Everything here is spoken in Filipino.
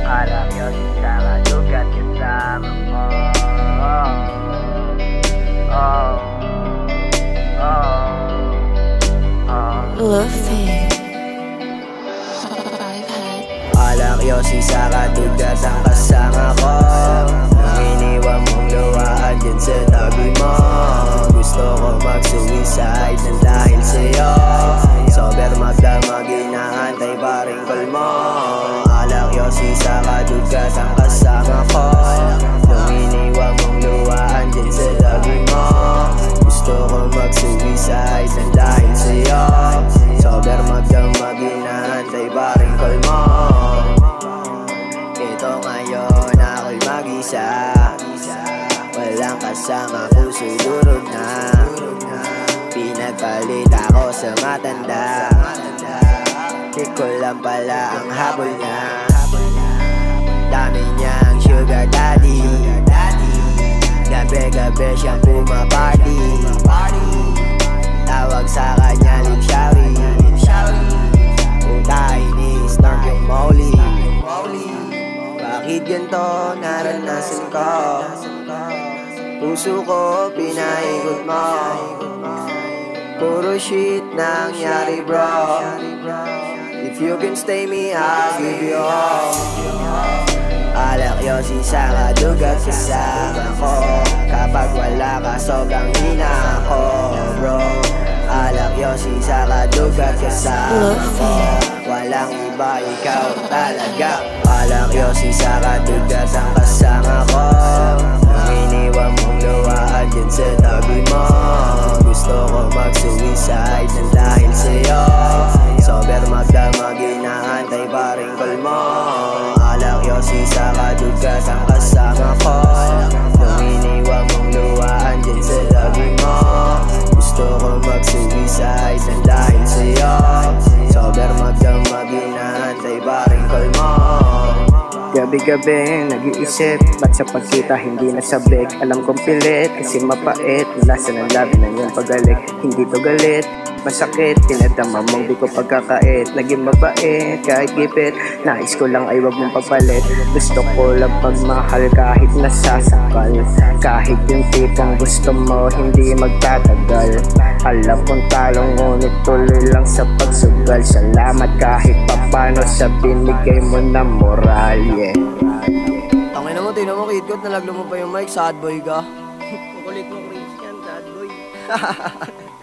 Alam yun sa kadugat kasama mo. Luffy. Alak yosi sa kadugat ang kasama ko. Nang iniwan mong luwaan dyan sa tabi mo. Gusto ko mag-suicide nang dahil sa'yo. Sober magdamag inaantay pa rin mo. Alak yosi sa kadugat ang kasama ko. Nang iniwan mong luwaan dyan sa tabi mo. Gusto ko mag-suicide nang dahil sa'yo. Sober magdamag inaantay pa rin mo. Ito ngayon ako'y mag-isa. Walang kasama, puso'y durog na. Pinagpalit ako sa matanda. Di ko lang pala ang habol niya. Dami niyang sugar daddy. Gabi-gabi siyang pumaparty. Tawag sa kanya Lip Shawi. Utahin i-snark yung Molly. Bakit ganito naranasan ko? Puso ko pinaikot mo. Puro shit nangyari bro. If you can stay me, I'll give you all. Alak yosi sa kadugat kasama ko. Kapag wala ka sobrang hina ako bro. Alak yosi sa kadugat kasama ko. Walang iba, ikaw talaga. Alak yosi sa kadugat ang kasama ko. Nang iniwan mong luwaan dyan sa tabi mo. Gusto ko mag-suicide nang dahil sa'yo. Sober magdamag inaantay pa rin mo. Alak yosi sa kadugat ang kasama ko. Nang iniwan mong luwaan dyan sa tabi mo. Gusto ko mag-suicide nang dahil sa'yo. Sober magdamag inaantay pa rin mo. Gabi-gabi nag-iisip, ba't sa pagkita hindi nasabik? Alam kong pilit kasi mapait. Mula sa nalabi ng iyong pagalik, hindi to galit, masakit. Pinadama mong di ko pagkakait. Naging mabait kahit gipit, nais ko lang ay wag mong pagpalit. Gusto ko lang pagmahal kahit nasasakal. Kahit yung tipong gusto mo hindi magtatagal. Alam kong talong ngunit tuloy lang sa pagsugal. Salamat kahit papano sa binigay mo na moral, yeah. Tangina mo, tingnan mo kid, nalaglo mo pa yung mic, sad boy ka. Kukulit mo Christian, sad boy.